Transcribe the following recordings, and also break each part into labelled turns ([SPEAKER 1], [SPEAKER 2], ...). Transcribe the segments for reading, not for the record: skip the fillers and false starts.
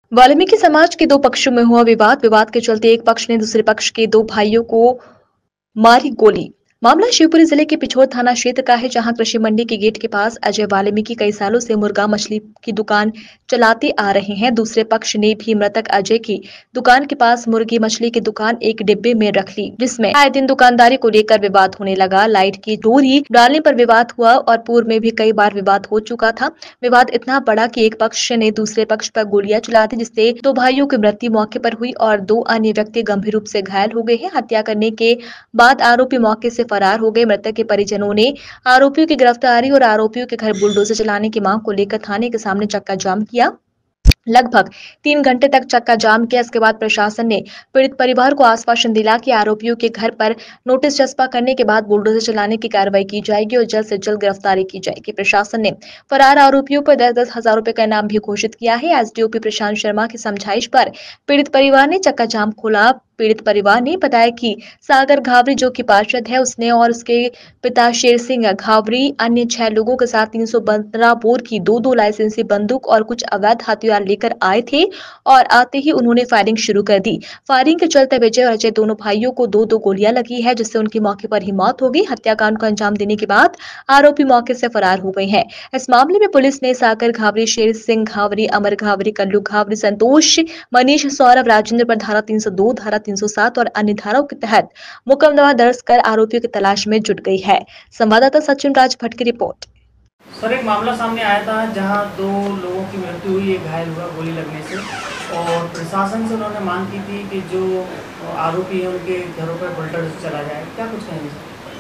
[SPEAKER 1] वाल्मीकि समाज के दो पक्षों में हुआ विवाद के चलते एक पक्ष ने दूसरे पक्ष के दो भाइयों को मारी गोली। मामला शिवपुरी जिले के पिछोर थाना क्षेत्र का है, जहां कृषि मंडी के गेट के पास अजय वाल्मीकि कई सालों से मुर्गा मछली की दुकान चलाते आ रहे हैं। दूसरे पक्ष ने भी मृतक अजय की दुकान के पास मुर्गी मछली की दुकान एक डिब्बे में रख ली, जिसमें आए दिन दुकानदारी को लेकर विवाद होने लगा। लाइट की डोरी डालने पर विवाद हुआ और पूर्व में भी कई बार विवाद हो चुका था। विवाद इतना बड़ा कि एक पक्ष ने दूसरे पक्ष पर गोलियां चला दी, जिससे दो भाइयों की मृत्यु मौके पर हुई और दो अन्य व्यक्ति गंभीर रूप से घायल हो गए हैं। हत्या करने के बाद आरोपी मौके से फरार हो गए। मृतक के परिजनों ने आरोपियों की गिरफ्तारी और आरोपियों के घर बुलडोजर चलाने की मांग को लेकर थाने के सामने चक्का जाम किया। लगभग 3 घंटे तक चक्का जाम किया। इसके बाद प्रशासन ने पीड़ित परिवार को आश्वासन दिला कि आरोपियों के घर पर नोटिस चस्पा करने के बाद बुलडोजर चलाने की कार्रवाई की जाएगी और जल्द से जल्द गिरफ्तारी की जाएगी। प्रशासन ने फरार आरोपियों पर 10-10 हजार रुपए का इनाम भी घोषित किया है। एसडीओपी प्रशांत शर्मा की समझाइश पर पीड़ित परिवार ने चक्का जाम खोला। पीड़ित परिवार ने बताया कि सागर घावरी, जो कि पार्षद है, उसने और उसके पिता शेर सिंह घावरी अन्य 6 लोगों के साथ 315 बोर की 2-2 लाइसेंसी बंदूक और कुछ अवैध हथियार लेकर आए थे और आते ही उन्होंने फायरिंग शुरू कर दी। फायरिंग के चलते विजय और अजय दोनों भाइयों को 2-2 गोलियां लगी है, जिससे उनकी मौके पर ही मौत हो गई। हत्याकांड को अंजाम देने के बाद आरोपी मौके से फरार हो गए हैं। इस मामले में पुलिस ने सागर घावरी, शेर सिंह घावरी, अमर घावरी, कल्लू घावरी, संतोष, मनीष, सौरभ, राजेंद्र पर धारा 302, धारा 307 और अन्य धाराओं के तहत मुकदमा दर्ज कर आरोपियों की तलाश में जुट गई है। संवाददाता सचिन राज भट्ट की रिपोर्ट।
[SPEAKER 2] सर, एक मामला सामने आया था जहां 2 लोगों की मृत्यु हुई, एक घायल हुआ गोली लगने से, और प्रशासन से उन्होंने मांग की थी कि जो आरोपी हैं उनके घरों पर बुलडोजर चला जाए। क्या कुछ कहेंगे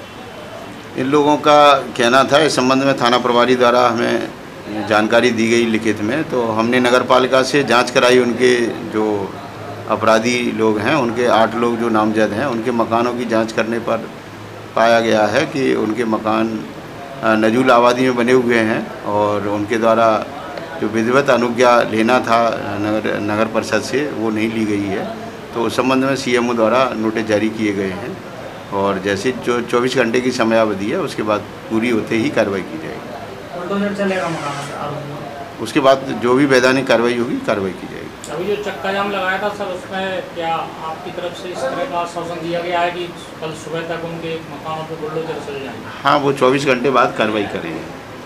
[SPEAKER 2] सर?
[SPEAKER 3] इन लोगों का कहना था, इस संबंध में थाना प्रभारी द्वारा हमें जानकारी दी गई लिखित में, तो हमने नगर पालिका से जाँच कराई। उनके जो अपराधी लोग हैं, उनके 8 लोग जो नामजद हैं, उनके मकानों की जांच करने पर पाया गया है कि उनके मकान नजूल आबादी में बने हुए हैं और उनके द्वारा जो विधिवत अनुज्ञा लेना था नगर परिषद से, वो नहीं ली गई है। तो उस संबंध में सीएमओ द्वारा नोटिस जारी किए गए हैं और जैसे जो 24 घंटे की समयावधि है, उसके बाद पूरी होते ही कार्रवाई की जाएगी। उसके बाद जो भी वैधानिक कार्रवाई होगी, कार्रवाई की जाएगी।
[SPEAKER 4] अभी जो चक्का जाम लगाया था सर, उसमें क्या आपकी तरफ से इस तरह का आश्वासन दिया गया है कि कल सुबह तक उनके मकानों पर बुलडोजर चल जाएंगे?
[SPEAKER 3] हाँ, वो 24 घंटे बाद कार्रवाई करेंगे।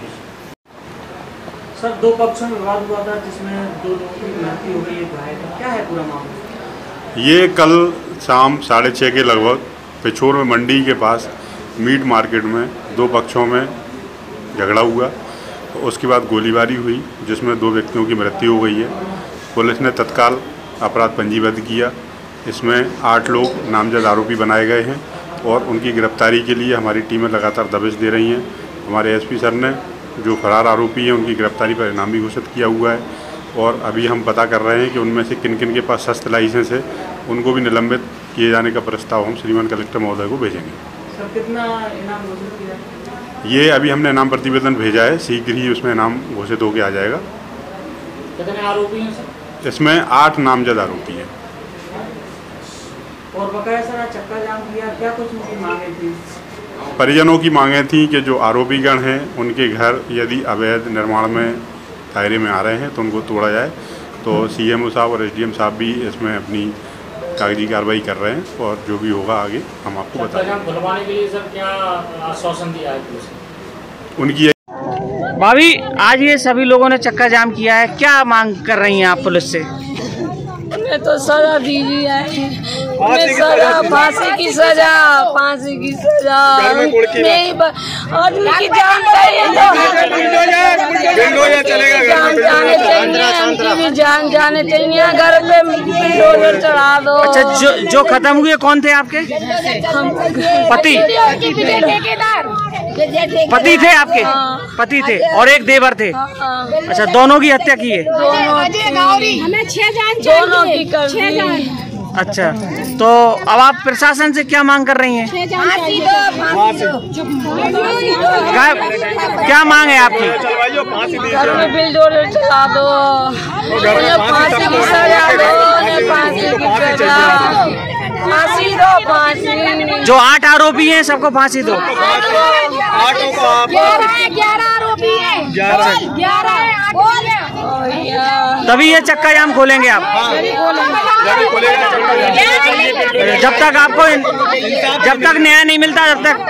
[SPEAKER 2] सर, 2 पक्षों में विवाद हुआ था जिसमें 2 लोगों की मृत्यु हो गई, घायल था। क्या है पूरा मामला?
[SPEAKER 5] ये कल शाम 6:30 के लगभग पिछोर में मंडी के पास मीट मार्केट में 2 पक्षों में झगड़ा हुआ। तो उसके बाद गोलीबारी हुई, जिसमें 2 व्यक्तियों की मृत्यु हो गई है। पुलिस ने तत्काल अपराध पंजीबद्ध किया। इसमें 8 लोग नामजद आरोपी बनाए गए हैं और उनकी गिरफ्तारी के लिए हमारी टीमें लगातार दबिश दे रही हैं। हमारे एसपी सर ने जो फरार आरोपी हैं, उनकी गिरफ्तारी पर इनाम भी घोषित किया हुआ है और अभी हम पता कर रहे हैं कि उनमें से किन किन के पास शस्त्र लाइसेंस है, उनको भी निलंबित किए जाने का प्रस्ताव हम श्रीमान कलेक्टर महोदय को भेजेंगे।
[SPEAKER 2] सर, कितना इनाम घोषित किया?
[SPEAKER 5] ये अभी हमने इनाम प्रतिवेदन भेजा है, शीघ्र ही उसमें इनाम घोषित होकर आ जाएगा।
[SPEAKER 4] कितने आरोपी हैं सर?
[SPEAKER 5] इसमें 8 नामजद आरोपी हैं।
[SPEAKER 2] और बकाया सर चक्का जाम किया, क्या कुछ उनकी मांगें थी?
[SPEAKER 5] परिजनों की मांगें थी कि जो आरोपीगण हैं, उनके घर यदि अवैध निर्माण में दायरे में आ रहे हैं तो उनको तोड़ा जाए। तो सीएमओ साहब और एसडीएम साहब भी इसमें अपनी कागजी कार्रवाई कर रहे हैं और जो भी होगा आगे हम आपको बताएंगे।
[SPEAKER 4] खुलवाने के लिए सर क्या आश्वासन दिया है पुलिस ने?
[SPEAKER 5] उनकी
[SPEAKER 2] भाभी, आज ये सभी लोगों ने चक्का जाम किया है, क्या मांग कर रही हैं आप पुलिस से?
[SPEAKER 6] उन्हें तो सजा दीजिए, सजा, फांसी की सजा, फांसी की सजा। नहीं, आदमी की जान चाहिए तो जान जाने चाहिए। घर पे बुलडोजर चढ़ा दो।
[SPEAKER 2] अच्छा, जो खत्म हुए कौन थे आपके? पति थे आपके? पति थे और एक देवर थे। अच्छा, दोनों की हत्या की है?
[SPEAKER 6] दोनों की कर दी।
[SPEAKER 2] अच्छा, तो अब आप प्रशासन से क्या मांग कर रही हैं? क्या मांग है आपकी?
[SPEAKER 6] घर में बुलडोजर चला दो, फांसी की सजा दो, फांसी की सजा, फांसी दो, फांसी।
[SPEAKER 2] जो 8 आरोपी हैं सबको फांसी दो।
[SPEAKER 6] 11 आरोपी है, 11 है। भैया।
[SPEAKER 7] तभी ये चक्का जाम खोलेंगे आप। जब तक आपको जब तक न्याय नहीं मिलता तब तक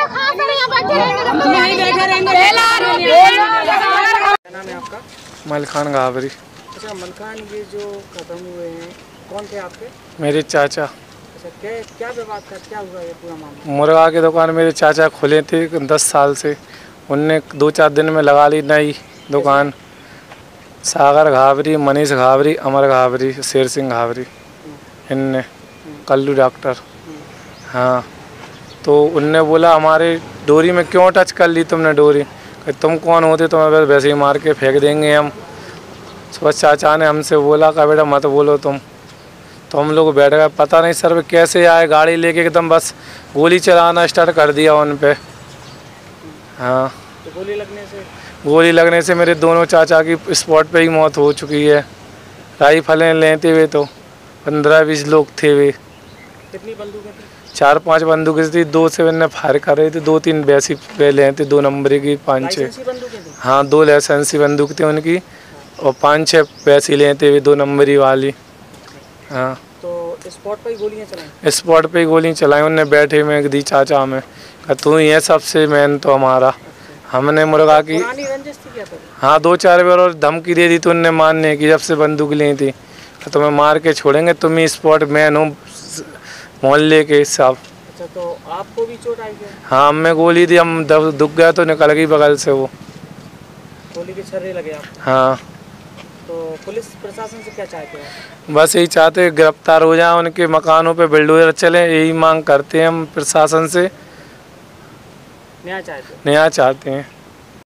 [SPEAKER 8] मलखान घाबरी।
[SPEAKER 2] अच्छा मलखान, ये जो खत्म हुए हैं कौन थे आपके?
[SPEAKER 8] मेरे चाचा।
[SPEAKER 2] अच्छा क्या विवाद था, क्या हुआ ये पूरा मामला?
[SPEAKER 8] मुर्गा की दुकान मेरे चाचा खोले थे 10 साल से, उनने 2-4 दिन में लगा ली नई दुकान। सागर घाबरी, मनीष घाबरी, अमर घाबरी, शेर सिंह घाबरी, इनने कल्लू डॉक्टर। हाँ, तो उनने बोला हमारे डोरी में क्यों टच कर ली तुमने डोरी, कि तुम कौन होते, तुम्हें वैसे ही मार के फेंक देंगे हम। सुबह चाचा ने हमसे बोला कि बेटा मत बोलो तुम, तो हम लोग बैठ गए। पता नहीं सर कैसे आए गाड़ी लेके, एकदम बस गोली चलाना स्टार्ट कर दिया उन पे। हाँ,
[SPEAKER 2] तो गोली लगने से
[SPEAKER 8] मेरे दोनों चाचा की स्पॉट पे ही मौत हो चुकी है। राइफलें लेते हुए तो 15-20 लोग थे वे।
[SPEAKER 2] कितनी बंदूकें थी?
[SPEAKER 8] 4-5 बंदूकें थी, 2 से मैंने फायर कर रहे थे, 2-3 वैसी पहले थे, 2 नंबर की 5-6। हाँ, 2 लाइसेंसी बंदूक थी उनकी और 5-6 वैसी लेते हुए 2 नंबरी वाली। हाँ,
[SPEAKER 2] तो स्पॉट पे ही गोलियां चलाई?
[SPEAKER 8] स्पॉट पे ही गोली चलाई उनने, बैठे में दी चाचा में, तू ही है सबसे मेन तो हमारा। हमने मुर्गा की
[SPEAKER 2] रंजिश थी क्या?
[SPEAKER 8] हाँ, 2-4 बार और धमकी दे दी तो उनने मानने की, जब से बंदूक ली थी तुम्हें मार के छोड़ेंगे, तुम ही स्पॉट मैन हो मोहल्ले के सब।
[SPEAKER 2] अच्छा, तो आपको भी चोट आई क्या?
[SPEAKER 8] हाँ, हमें गोली दी, हम दुख गया तो निकल गई बगल से वो
[SPEAKER 2] गोली के छर्रे लगे आप?
[SPEAKER 8] हाँ।
[SPEAKER 2] तो पुलिस प्रशासन से क्या चाहते हैं?
[SPEAKER 8] बस यही चाहते गिरफ्तार हो जाए, उनके मकानों पे बिल्डोजर चले, यही मांग करते हैं हम प्रशासन से।
[SPEAKER 2] न्याय चाहते हैं।